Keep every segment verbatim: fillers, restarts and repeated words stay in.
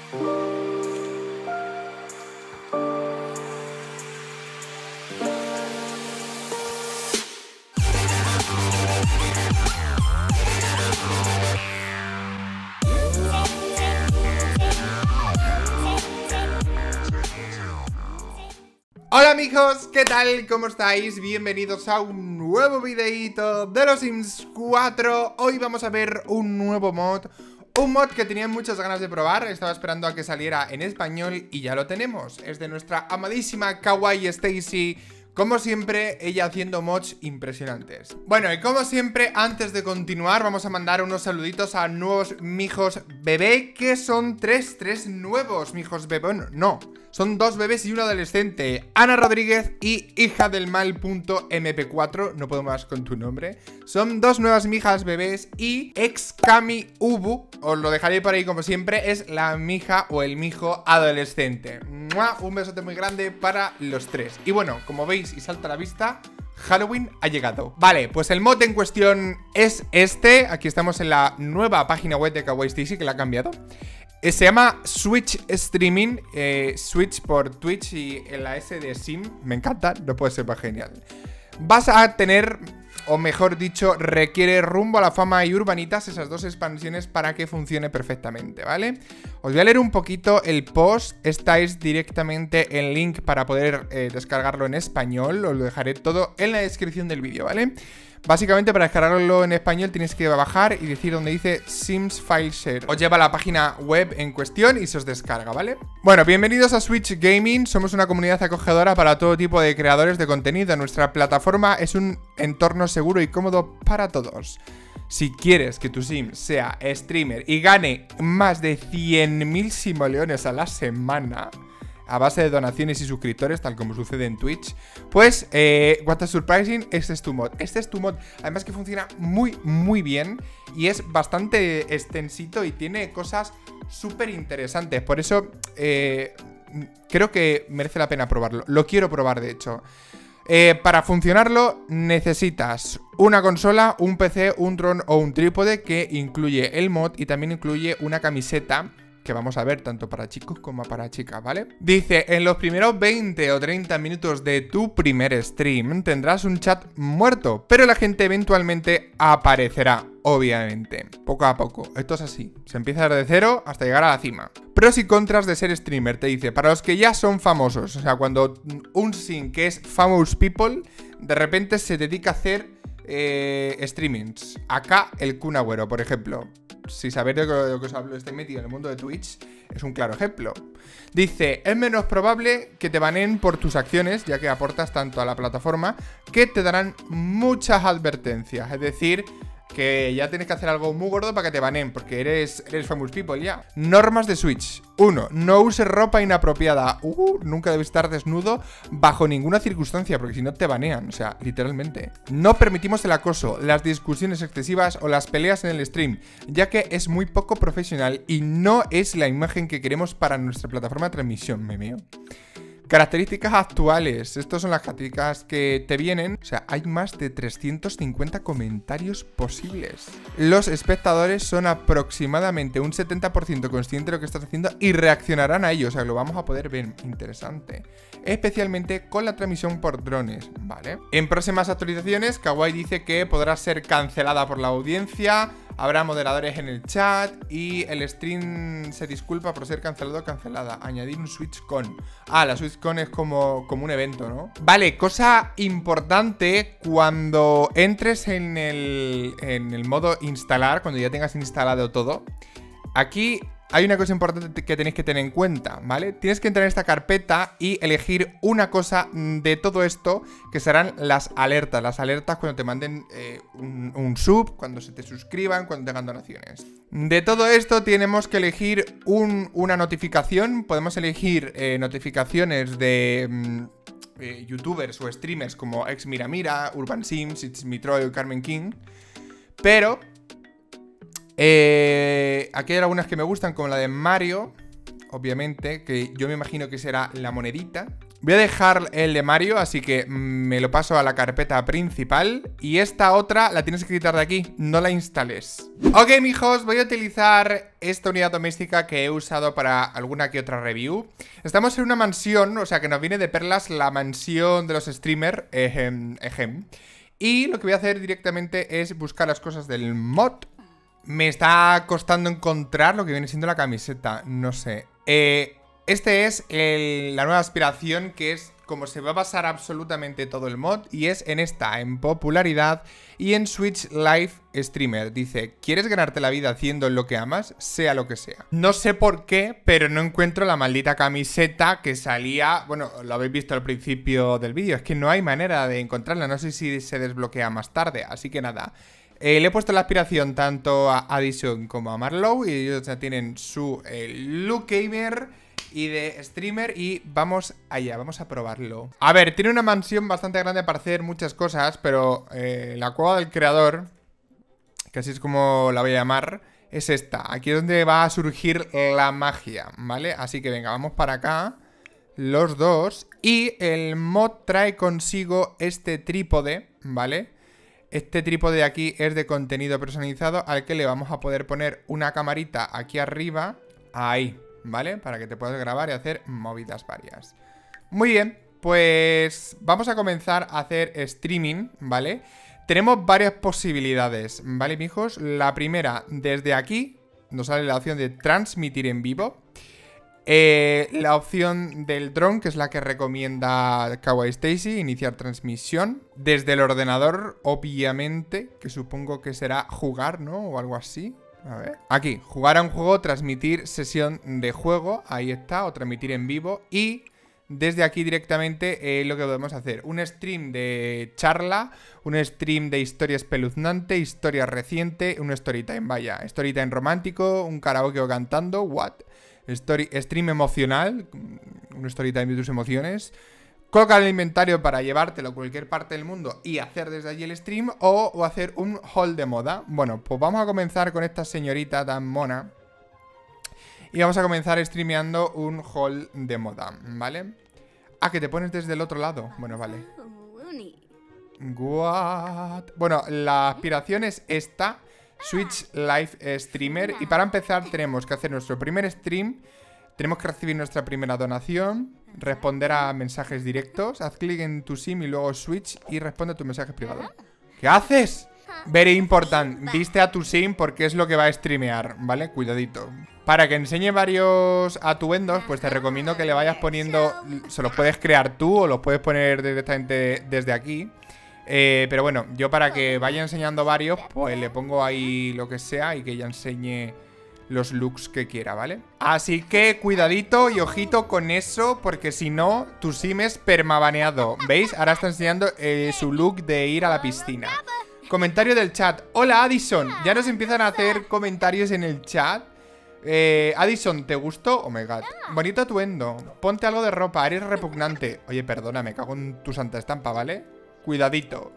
Hola amigos, ¿qué tal? ¿Cómo estáis? Bienvenidos a un nuevo videito de los Sims cuatro. Hoy vamos a ver un nuevo mod, un mod que tenía muchas ganas de probar. Estaba esperando a que saliera en español y ya lo tenemos. Es de nuestra amadísima Kawaii Stacy. Como siempre, ella haciendo mods impresionantes. Bueno, y como siempre, antes de continuar, vamos a mandar unos saluditos a nuevos mijos bebé, que son tres, tres nuevos mijos bebé. Bueno, no, son dos bebés y un adolescente. Ana Rodríguez y hija del mal punto eme pe cuatro, no puedo más con tu nombre. Son dos nuevas mijas bebés y Excami Ubu, os lo dejaré por ahí como siempre, es la mija o el mijo adolescente. ¡Mua! Un besote muy grande para los tres. Y bueno, como veis y salta a la vista, Halloween ha llegado. Vale, pues el mod en cuestión es este. Aquí estamos en la nueva página web de Kawaii Stacy, que la ha cambiado. eh, Se llama Switch Streaming, eh, Switch por Twitch y en la S de Sim. Me encanta, no puede ser más genial. Vas a tener, o mejor dicho, requiere Rumbo a la Fama y Urbanitas, esas dos expansiones, para que funcione perfectamente, ¿vale? Os voy a leer un poquito el post. Esta es directamente el link para poder eh, descargarlo en español. Os lo dejaré todo en la descripción del vídeo, ¿vale? Básicamente, para descargarlo en español tienes que bajar y decir donde dice Sims File Share. Os lleva a la página web en cuestión y se os descarga, ¿vale? Bueno, bienvenidos a Switch Gaming. Somos una comunidad acogedora para todo tipo de creadores de contenido. Nuestra plataforma es un entorno seguro y cómodo para todos. Si quieres que tu sim sea streamer y gane más de cien mil simoleones a la semana a base de donaciones y suscriptores, tal como sucede en Twitch, pues, eh, what a surprising, este es tu mod. Este es tu mod, además que funciona muy, muy bien y es bastante extensito y tiene cosas súper interesantes. Por eso, eh, creo que merece la pena probarlo. Lo quiero probar, de hecho. Eh, para funcionarlo necesitas una consola, un pe ce, un dron o un trípode, que incluye el mod y también incluye una camiseta que vamos a ver tanto para chicos como para chicas, ¿vale? Dice, en los primeros veinte o treinta minutos de tu primer stream tendrás un chat muerto, pero la gente eventualmente aparecerá, obviamente, poco a poco. Esto es así, se empieza desde cero hasta llegar a la cima. Pros y contras de ser streamer, te dice, para los que ya son famosos, o sea, cuando un sim que es famous people, de repente se dedica a hacer eh, streamings. Acá el Kun Agüero, por ejemplo. Si sabéis de lo que os hablo, estáis metido en el mundo de Twitch, es un claro ejemplo. Dice, es menos probable que te baneen por tus acciones, ya que aportas tanto a la plataforma, que te darán muchas advertencias. Es decir, que ya tienes que hacer algo muy gordo para que te baneen, porque eres, eres famous people ya. Normas de Switch. uno. No uses ropa inapropiada. Uh, nunca debes estar desnudo bajo ninguna circunstancia, porque si no te banean, o sea, literalmente. No permitimos el acoso, las discusiones excesivas o las peleas en el stream, ya que es muy poco profesional y no es la imagen que queremos para nuestra plataforma de transmisión, me meo. Características actuales. Estas son las características que te vienen. O sea, hay más de trescientos cincuenta comentarios posibles. Los espectadores son aproximadamente un setenta por ciento conscientes de lo que estás haciendo y reaccionarán a ello. O sea, lo vamos a poder ver. Interesante. Especialmente con la transmisión por drones, ¿vale? En próximas actualizaciones, Kawaii dice que podrá ser cancelada por la audiencia. Habrá moderadores en el chat y el stream se disculpa por ser cancelado o cancelada. Añadir un SwitchCon. Ah, la SwitchCon es como, como un evento, ¿no? Vale, cosa importante, cuando entres en el, en el modo instalar, cuando ya tengas instalado todo, aquí hay una cosa importante que tenéis que tener en cuenta, ¿vale? Tienes que entrar en esta carpeta y elegir una cosa de todo esto, que serán las alertas. Las alertas cuando te manden eh, un, un sub, cuando se te suscriban, cuando tengan donaciones. De todo esto tenemos que elegir un, una notificación. Podemos elegir eh, notificaciones de mm, eh, youtubers o streamers como Ex Mira Mira, Urban Sims, It's Me Troy, Carmen King. Pero Eh, aquí hay algunas que me gustan, como la de Mario, obviamente, que yo me imagino que será la monedita, Voy a dejar el de Mario, así que me lo paso a la carpeta principal. Y esta otra la tienes que quitar de aquí, no la instales. Ok, mijos, voy a utilizar esta unidad doméstica que he usado para alguna que otra review. Estamos en una mansión, o sea que nos viene de perlas la mansión de los streamers. Ejem, ejem. Y lo que voy a hacer directamente es buscar las cosas del mod. Me está costando encontrar lo que viene siendo la camiseta, no sé. Eh... Este es el, la nueva aspiración, que es como se va a basar absolutamente todo el mod. Y es en esta, en popularidad y en Switch Live Streamer. Dice, ¿quieres ganarte la vida haciendo lo que amas? Sea lo que sea. No sé por qué, pero no encuentro la maldita camiseta que salía... Bueno, lo habéis visto al principio del vídeo. Es que no hay manera de encontrarla. No sé si se desbloquea más tarde. Así que nada... Eh, le he puesto la aspiración tanto a Addison como a Marlowe. Y ellos ya tienen su eh, look gamer y de streamer. Y vamos allá, vamos a probarlo. A ver, tiene una mansión bastante grande para hacer muchas cosas. Pero eh, la cueva del creador, que así es como la voy a llamar, es esta. Aquí es donde va a surgir la magia, ¿vale? Así que venga, vamos para acá los dos. Y el mod trae consigo este trípode, ¿vale? Este trípode de aquí es de contenido personalizado, al que le vamos a poder poner una camarita aquí arriba. Ahí, ¿vale? Para que te puedas grabar y hacer movidas varias. Muy bien, pues vamos a comenzar a hacer streaming, ¿vale? Tenemos varias posibilidades, ¿vale, mijos? La primera, desde aquí nos sale la opción de transmitir en vivo. Eh, la opción del dron, que es la que recomienda Kawaii Stacy, iniciar transmisión. Desde el ordenador, obviamente, que supongo que será jugar, ¿no? O algo así. A ver. Aquí, jugar a un juego, transmitir sesión de juego. Ahí está, o transmitir en vivo. Y desde aquí directamente eh, lo que podemos hacer. Un stream de charla, un stream de historia espeluznante, historia reciente, un storytime, vaya. Storytime romántico, un karaoke o cantando, what? Story, stream emocional, un story time de tus emociones. Colocar el inventario para llevártelo a cualquier parte del mundo y hacer desde allí el stream. O, o hacer un haul de moda. Bueno, pues vamos a comenzar con esta señorita tan mona. Y vamos a comenzar streameando un haul de moda, ¿vale? Ah, que te pones desde el otro lado. Bueno, vale. What? Bueno, la aspiración es esta. Switch Live Streamer. Y para empezar tenemos que hacer nuestro primer stream. Tenemos que recibir nuestra primera donación, responder a mensajes directos. Haz clic en tu sim y luego switch y responde a tus mensajes privados. ¿Qué haces? Very important. Viste a tu sim porque es lo que va a streamear, ¿vale? Cuidadito. Para que enseñe varios atuendos, pues te recomiendo que le vayas poniendo... Se los puedes crear tú o los puedes poner directamente desde aquí. Eh, pero bueno, yo para que vaya enseñando varios, pues le pongo ahí lo que sea y que ella enseñe los looks que quiera, ¿vale? Así que cuidadito y ojito con eso, porque si no, tu sim es permabaneado. ¿Veis? Ahora está enseñando eh, su look de ir a la piscina. Comentario del chat. Hola, Addison. Ya nos empiezan a hacer comentarios en el chat. Eh, Addison, ¿te gustó? Oh my god. Bonito atuendo. Ponte algo de ropa, eres repugnante. Oye, perdona, me cago en tu santa estampa, ¿vale? Cuidadito.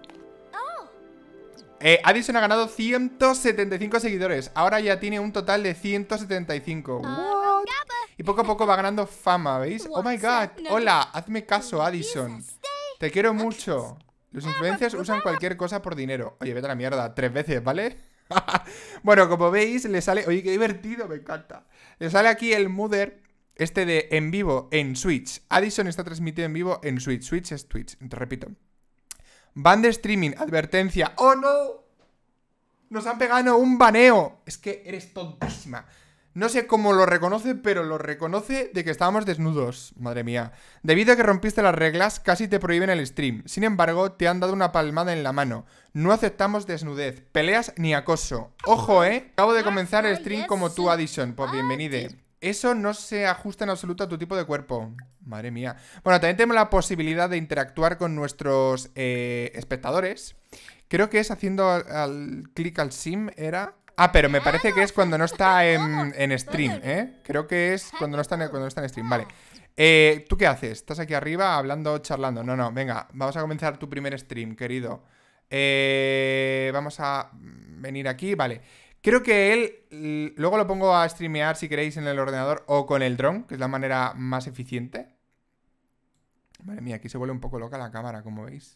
eh, Addison ha ganado ciento setenta y cinco seguidores. Ahora ya tiene un total de ciento setenta y cinco. What? Y poco a poco va ganando fama, ¿veis? Oh my god. Hola, hazme caso, Addison. Te quiero mucho. Los influencers usan cualquier cosa por dinero. Oye, vete a la mierda, tres veces, ¿vale? Bueno, como veis, le sale... Oye, qué divertido, me encanta. Le sale aquí el Mother, este de en vivo en Switch. Addison está transmitido en vivo en Switch. Switch es Twitch, te repito. Ban de streaming, advertencia. ¡Oh, no! Nos han pegado un baneo. Es que eres tontísima. No sé cómo lo reconoce, pero lo reconoce de que estábamos desnudos. Madre mía. Debido a que rompiste las reglas, casi te prohíben el stream. Sin embargo, te han dado una palmada en la mano. No aceptamos desnudez, peleas ni acoso. Ojo, ¿eh? Acabo de comenzar el stream como tú, Addison. Pues bienvenide. Eso no se ajusta en absoluto a tu tipo de cuerpo. Madre mía. Bueno, también tenemos la posibilidad de interactuar con nuestros eh, espectadores. Creo que es haciendo al, al clic al sim, era... Ah, pero me parece que es cuando no está en, en stream, ¿eh? Creo que es cuando no está en, cuando no está en stream, vale. eh, ¿Tú qué haces? ¿Estás aquí arriba hablando, charlando? No, no, venga, vamos a comenzar tu primer stream, querido. eh, Vamos a venir aquí, vale. Creo que él, luego lo pongo a streamear si queréis en el ordenador o con el dron, que es la manera más eficiente. Madre mía, aquí se vuelve un poco loca la cámara, como veis.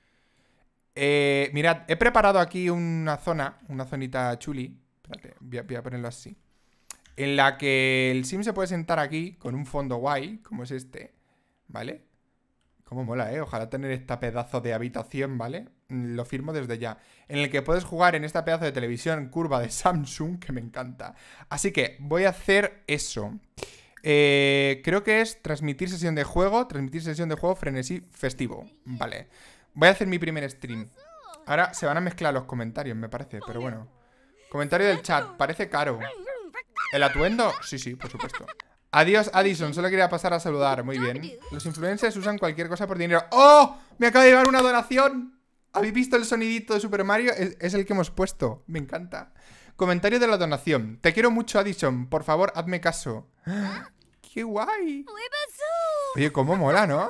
Eh, mirad, he preparado aquí una zona, una zonita chuli. Espérate, voy a, voy a ponerlo así. En la que el sim se puede sentar aquí con un fondo guay, como es este, ¿vale? Cómo mola, ¿eh? Ojalá tener esta pedazo de habitación, ¿vale? Lo firmo desde ya. En el que puedes jugar en esta pedazo de televisión curva de Samsung, que me encanta. Así que voy a hacer eso. Eh, creo que es transmitir sesión de juego, transmitir sesión de juego frenesí festivo. Vale. Voy a hacer mi primer stream. Ahora se van a mezclar los comentarios, me parece, pero bueno. Comentario del chat, parece caro. ¿El atuendo? Sí, sí, por supuesto. Adiós, Addison, solo quería pasar a saludar. Muy bien. Los influencers usan cualquier cosa por dinero. ¡Oh! Me acaba de llegar una donación. ¿Habéis visto el sonidito de Super Mario? Es, es el que hemos puesto. Me encanta. Comentario de la donación. Te quiero mucho, Addison. Por favor, hazme caso. ¡Qué guay! Oye, cómo mola, ¿no?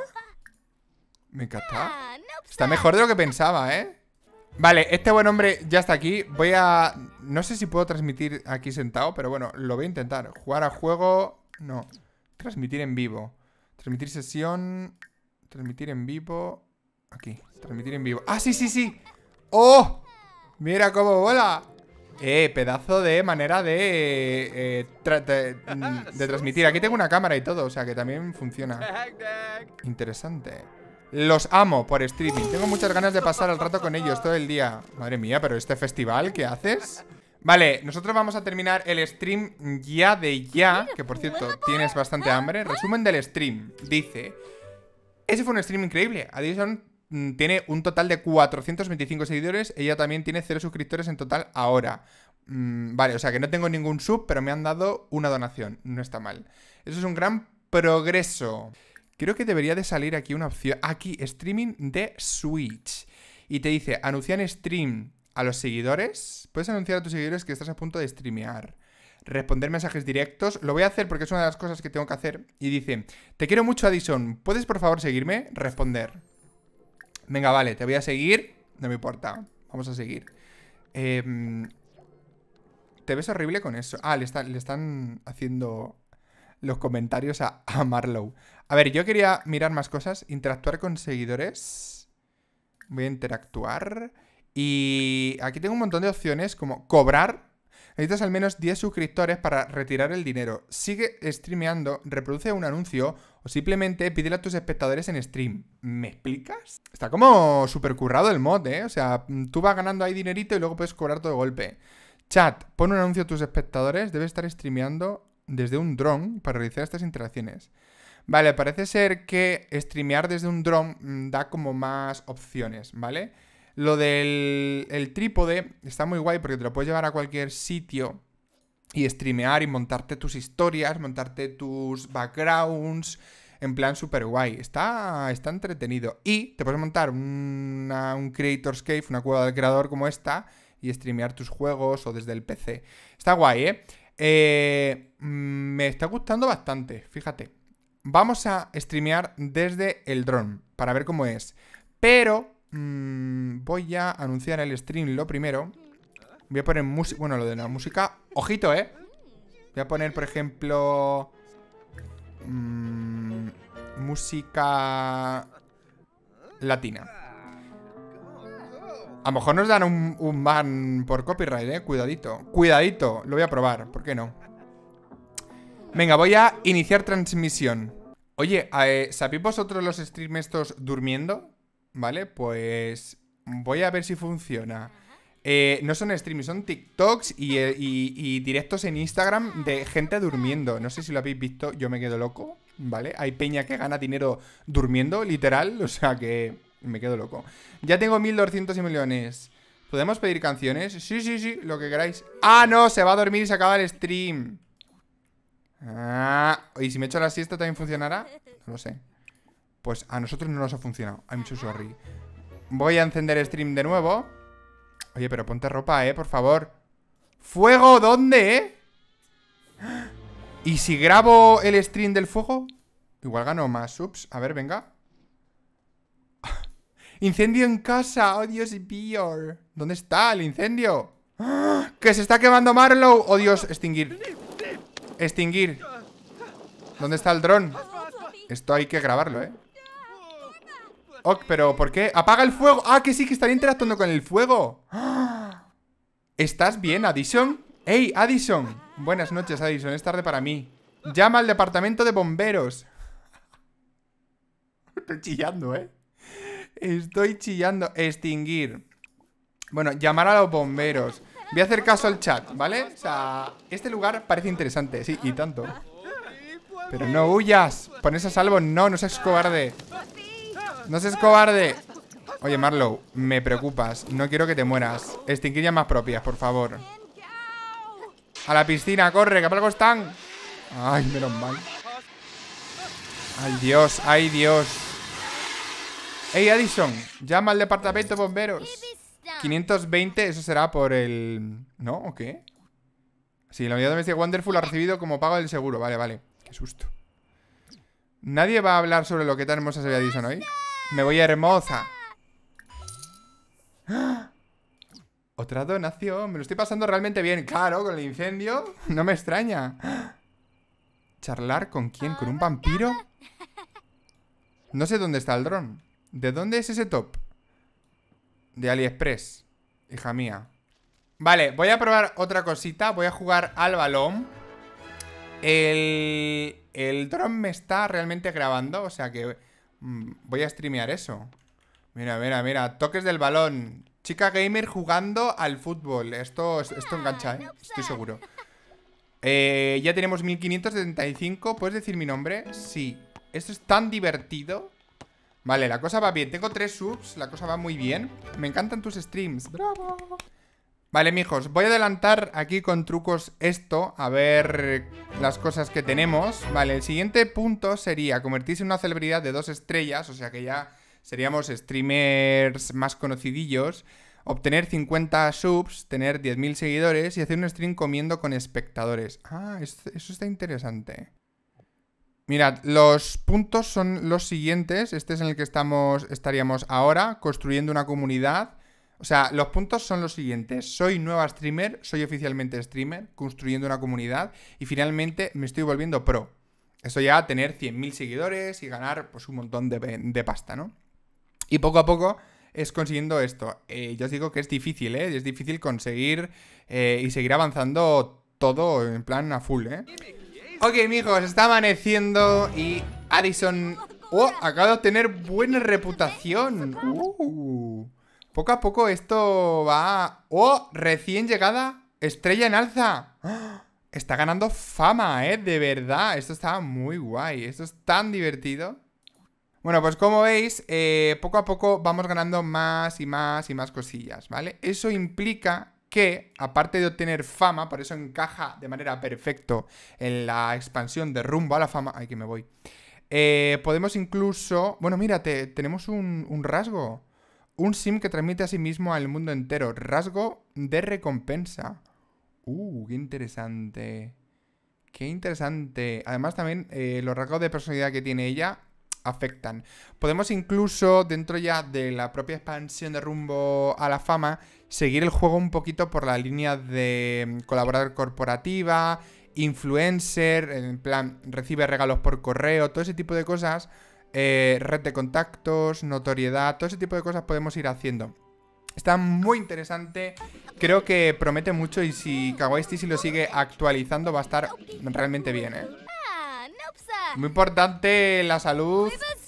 Me encanta. Está mejor de lo que pensaba, ¿eh? Vale, este buen hombre ya está aquí. Voy a... No sé si puedo transmitir aquí sentado, pero bueno, lo voy a intentar. Jugar a juego... No. Transmitir en vivo. Transmitir sesión... Transmitir en vivo... Aquí. Transmitir en vivo. ¡Ah, sí, sí, sí! ¡Oh! ¡Mira cómo mola! Eh, pedazo de manera de... Eh, tra de, de transmitir. Aquí tengo una cámara y todo, o sea que también funciona. Interesante. Los amo por streaming. Tengo muchas ganas de pasar el rato con ellos todo el día. Madre mía, pero este festival, ¿qué haces? Vale, nosotros vamos a terminar el stream ya de ya. Que por cierto, tienes bastante hambre. Resumen del stream. Dice: ese fue un stream increíble. Addison mm, tiene un total de cuatrocientos veinticinco seguidores. Ella también tiene cero suscriptores en total ahora. mm, Vale, o sea que no tengo ningún sub, pero me han dado una donación. No está mal. Eso es un gran progreso. Creo que debería de salir aquí una opción. Aquí, streaming de Switch. Y te dice, anunciar en stream a los seguidores. Puedes anunciar a tus seguidores que estás a punto de streamear. Responder mensajes directos. Lo voy a hacer porque es una de las cosas que tengo que hacer. Y dice, te quiero mucho, Addison. ¿Puedes por favor seguirme? Responder. Venga, vale, te voy a seguir. No me importa. Vamos a seguir. Eh, te ves horrible con eso. Ah, le, está, le están haciendo los comentarios a, a Marlow. A ver, yo quería mirar más cosas. Interactuar con seguidores. Voy a interactuar. Y aquí tengo un montón de opciones como cobrar. Necesitas al menos diez suscriptores para retirar el dinero. Sigue streameando, reproduce un anuncio o simplemente pídele a tus espectadores en stream. ¿Me explicas? Está como súper currado el mod, ¿eh? O sea, tú vas ganando ahí dinerito y luego puedes cobrar todo de golpe. Chat, pon un anuncio a tus espectadores. Debes estar streameando desde un dron para realizar estas interacciones. Vale, parece ser que streamear desde un dron da como más opciones, ¿vale? Lo del el trípode está muy guay porque te lo puedes llevar a cualquier sitio y streamear y montarte tus historias, montarte tus backgrounds, en plan súper guay. Está, está entretenido. Y te puedes montar una, un Creator's Cave, una cueva del creador como esta, y streamear tus juegos o desde el P C. Está guay, ¿eh? eh me está gustando bastante, fíjate. Vamos a streamear desde el dron para ver cómo es. Pero mmm, voy a anunciar el stream lo primero. Voy a poner música. Bueno, lo de la música. Ojito, ¿eh? Voy a poner, por ejemplo... Mmm, música latina. A lo mejor nos dan un, un ban por copyright, ¿eh? Cuidadito. Cuidadito. Lo voy a probar. ¿Por qué no? Venga, voy a iniciar transmisión. Oye, eh, ¿sabéis vosotros los streams estos durmiendo? Vale, pues voy a ver si funciona. eh, No son streams, son TikToks y, y, y directos en Instagram de gente durmiendo. No sé si lo habéis visto, yo me quedo loco. Vale, hay peña que gana dinero durmiendo, literal. O sea que me quedo loco. Ya tengo mil doscientos millones. ¿Podemos pedir canciones? Sí, sí, sí, lo que queráis. ¡Ah, no! Se va a dormir y se acaba el stream. Ah, ¿y si me echo la siesta también funcionará? No lo sé. Pues a nosotros no nos ha funcionado. I'm so sorry. Voy a encender el stream de nuevo. Oye, pero ponte ropa, eh, por favor. ¿Fuego? ¿Dónde, eh? ¿Y si grabo el stream del fuego? Igual gano más subs. A ver, venga. Incendio en casa. Oh, Dios mío. ¿Dónde está el incendio? ¡Que se está quemando Marlow! Oh, Dios, extinguir. Extinguir. ¿Dónde está el dron? Esto hay que grabarlo, ¿eh? Ok, pero ¿por qué? ¡Apaga el fuego! ¡Ah, que sí, que están interactuando con el fuego! ¿Estás bien, Addison? ¡Ey, Addison! Buenas noches, Addison, es tarde para mí. Llama al departamento de bomberos. Estoy chillando, ¿eh? Estoy chillando. Extinguir. Bueno, llamar a los bomberos. Voy a hacer caso al chat, ¿vale? O sea, este lugar parece interesante, sí, y tanto. Pero no huyas. Pones a salvo, no, no seas cobarde. No seas cobarde. Oye, Marlow, me preocupas. No quiero que te mueras. Extinguir llamas propias, por favor. A la piscina, corre, que para algo están. Ay, menos mal. Ay, Dios, ay, Dios. Ey, Addison, llama al departamento de bomberos. quinientos veinte, eso será por el... ¿No? ¿O qué? Sí, la unidad doméstica Wonderful ha recibido como pago del seguro. Vale, vale. Qué susto. ¿Nadie va a hablar sobre lo que tan hermosa se ve Addison hoy? Me voy hermosa. ¡Ah! Otra donación. Me lo estoy pasando realmente bien. Claro, con el incendio. No me extraña. ¡Ah! ¿Charlar con quién? ¿Con un vampiro? No sé dónde está el dron. ¿De dónde es ese top? De AliExpress. Hija mía. Vale, voy a probar otra cosita. Voy a jugar al balón. El... El dron me está realmente grabando. O sea que mmm, voy a streamear eso. Mira, mira, mira. Toques del balón. Chica gamer jugando al fútbol. Esto, esto engancha, ¿eh? Estoy seguro. Eh, ya tenemos mil quinientos setenta y cinco. ¿Puedes decir mi nombre? Sí. Esto es tan divertido. Vale, la cosa va bien. Tengo tres subs, la cosa va muy bien. Me encantan tus streams. ¡Bravo! Vale, mijos, voy a adelantar aquí con trucos esto. A ver las cosas que tenemos. Vale, el siguiente punto sería convertirse en una celebridad de dos estrellas. O sea que ya seríamos streamers más conocidillos. Obtener cincuenta subs, tener diez mil seguidores y hacer un stream comiendo con espectadores. Ah, eso está interesante. Mirad, los puntos son los siguientes. Este es en el que estamos, estaríamos ahora, construyendo una comunidad. O sea, los puntos son los siguientes. Soy nueva streamer, soy oficialmente streamer, construyendo una comunidad. Y finalmente me estoy volviendo pro. Eso ya, tener cien mil seguidores y ganar pues un montón de, de pasta, ¿no? Y poco a poco es consiguiendo esto. Eh, ya os digo que es difícil, ¿eh? Es difícil conseguir eh, y seguir avanzando todo en plan a full, ¿eh? Ok, mijos, está amaneciendo y Addison... ¡Oh! Acaba de obtener buena reputación. Uh, poco a poco esto va... ¡Oh! Recién llegada estrella en alza. ¡Oh! Está ganando fama, ¿eh? De verdad. Esto está muy guay. Esto es tan divertido. Bueno, pues como veis, eh, poco a poco vamos ganando más y más y más cosillas, ¿vale? Eso implica que, aparte de obtener fama, por eso encaja de manera perfecta en la expansión de Rumbo a la Fama. Ay, que me voy. Eh, podemos incluso... Bueno, mírate, tenemos un, un rasgo. Un sim que transmite a sí mismo al mundo entero. Rasgo de recompensa. Uh, qué interesante. Qué interesante. Además también eh, los rasgos de personalidad que tiene ella afectan. Podemos incluso, dentro ya de la propia expansión de Rumbo a la Fama, seguir el juego un poquito por la línea de colaborador corporativa, influencer, en plan, recibe regalos por correo, todo ese tipo de cosas, eh, red de contactos, notoriedad, todo ese tipo de cosas podemos ir haciendo. Está muy interesante, creo que promete mucho y si Kawaii Stacey lo sigue actualizando va a estar realmente bien, ¿eh? Muy importante la salud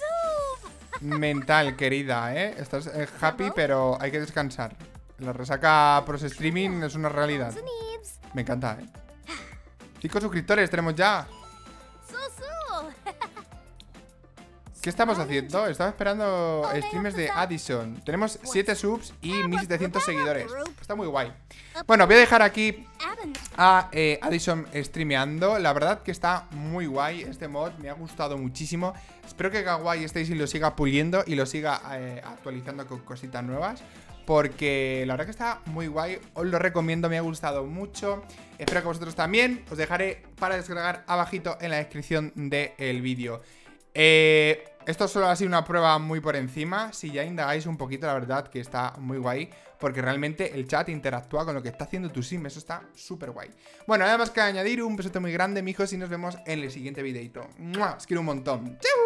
mental, querida, ¿eh? Estás eh, happy, pero hay que descansar. La resaca pros streaming es una realidad. Me encanta, ¿eh? Cinco suscriptores tenemos ya. ¿Qué estamos haciendo? Estaba esperando streams de Addison. Tenemos siete subs y mil setecientos seguidores. Está muy guay. Bueno, voy a dejar aquí a eh, Addison streameando. La verdad que está muy guay este mod. Me ha gustado muchísimo. Espero que Kawaii Stacey lo siga puliendo y lo siga eh, actualizando con cositas nuevas, porque la verdad que está muy guay. Os lo recomiendo, me ha gustado mucho. Espero que vosotros también. Os dejaré para descargar abajito en la descripción del vídeo. Eh, esto solo ha sido una prueba muy por encima. Si ya indagáis un poquito, la verdad que está muy guay, porque realmente el chat interactúa con lo que está haciendo tu sim. Eso está súper guay. Bueno, nada más que añadir. Un besote muy grande, mijos, y nos vemos en el siguiente videito. ¡Mua! Os quiero un montón. ¡Chau!